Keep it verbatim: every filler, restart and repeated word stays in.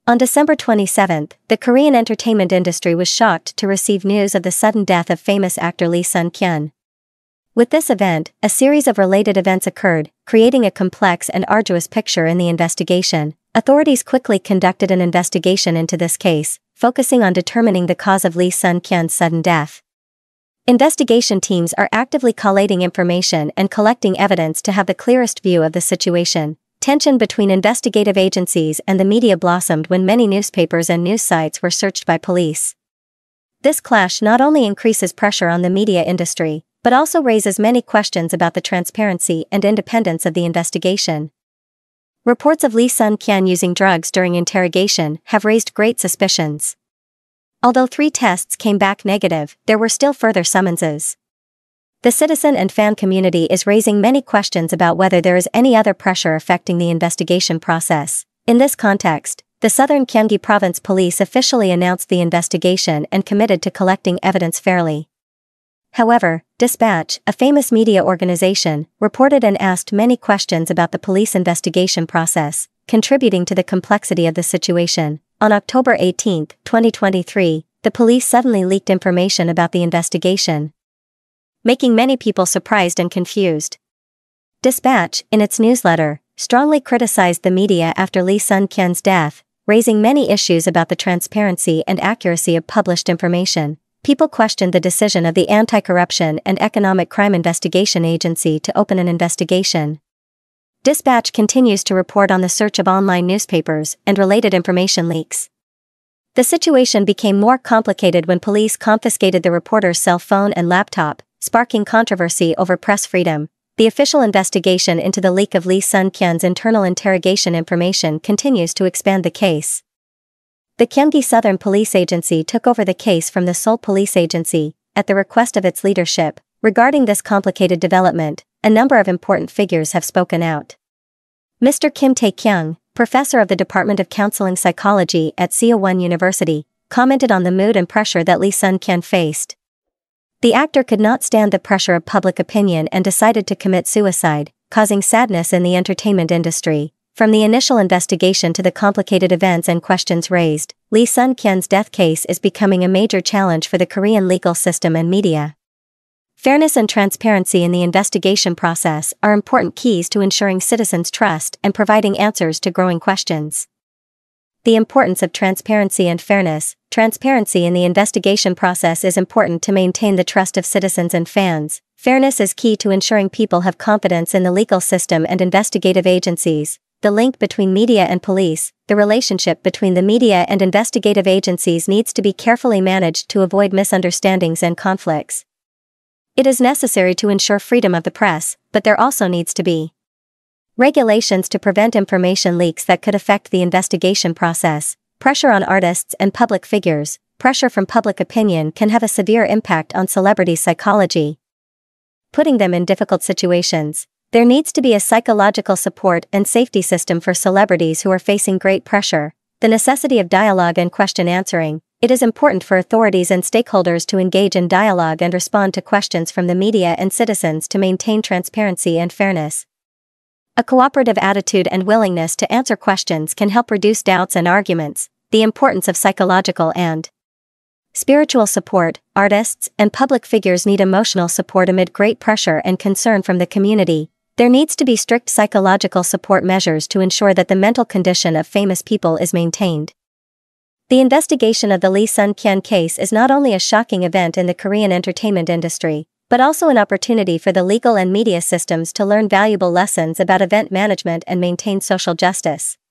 On December twenty-seventh, the Korean entertainment industry was shocked to receive news of the sudden death of famous actor Lee Sun-kyun. With this event, a series of related events occurred, creating a complex and arduous picture in the investigation. Authorities quickly conducted an investigation into this case, focusing on determining the cause of Lee Sun-kyun's sudden death. Investigation teams are actively collating information and collecting evidence to have the clearest view of the situation. Tension between investigative agencies and the media blossomed when many newspapers and news sites were searched by police. This clash not only increases pressure on the media industry, but also raises many questions about the transparency and independence of the investigation. Reports of Lee Sun-kyun using drugs during interrogation have raised great suspicions. Although three tests came back negative, there were still further summonses. The citizen and fan community is raising many questions about whether there is any other pressure affecting the investigation process. In this context, the Southern Gyeonggi Province Police officially announced the investigation and committed to collecting evidence fairly. However, Dispatch, a famous media organization, reported and asked many questions about the police investigation process, contributing to the complexity of the situation. On October eighteenth, twenty twenty-three, the police suddenly leaked information about the investigation, making many people surprised and confused. Dispatch, in its newsletter, strongly criticized the media after Lee Sun-kyun's death, raising many issues about the transparency and accuracy of published information. People questioned the decision of the Anti-Corruption and Economic Crime Investigation Agency to open an investigation. Dispatch continues to report on the search of online newspapers and related information leaks. The situation became more complicated when police confiscated the reporter's cell phone and laptop, sparking controversy over press freedom. The official investigation into the leak of Lee Sun-kyun's internal interrogation information continues to expand the case. The Gyeonggi Southern Police Agency took over the case from the Seoul Police Agency, at the request of its leadership. Regarding this complicated development, a number of important figures have spoken out. Mister Kim Tae-kyung, professor of the Department of Counseling Psychology at Seo-won University, commented on the mood and pressure that Lee Sun-kyun faced. The actor could not stand the pressure of public opinion and decided to commit suicide, causing sadness in the entertainment industry. From the initial investigation to the complicated events and questions raised, Lee Sun-kyun's death case is becoming a major challenge for the Korean legal system and media. Fairness and transparency in the investigation process are important keys to ensuring citizens' trust and providing answers to growing questions. The importance of transparency and fairness. Transparency in the investigation process is important to maintain the trust of citizens and fans. Fairness is key to ensuring people have confidence in the legal system and investigative agencies. The link between media and police. The relationship between the media and investigative agencies needs to be carefully managed to avoid misunderstandings and conflicts. It is necessary to ensure freedom of the press, but there also needs to be regulations to prevent information leaks that could affect the investigation process. Pressure on artists and public figures. Pressure from public opinion can have a severe impact on celebrities' psychology, putting them in difficult situations. There needs to be a psychological support and safety system for celebrities who are facing great pressure. The necessity of dialogue and question answering. It is important for authorities and stakeholders to engage in dialogue and respond to questions from the media and citizens to maintain transparency and fairness. A cooperative attitude and willingness to answer questions can help reduce doubts and arguments. The importance of psychological and spiritual support. Artists and public figures need emotional support amid great pressure and concern from the community. There needs to be strict psychological support measures to ensure that the mental condition of famous people is maintained. The investigation of the Lee Sun-kyun case is not only a shocking event in the Korean entertainment industry, but also an opportunity for the legal and media systems to learn valuable lessons about event management and maintain social justice.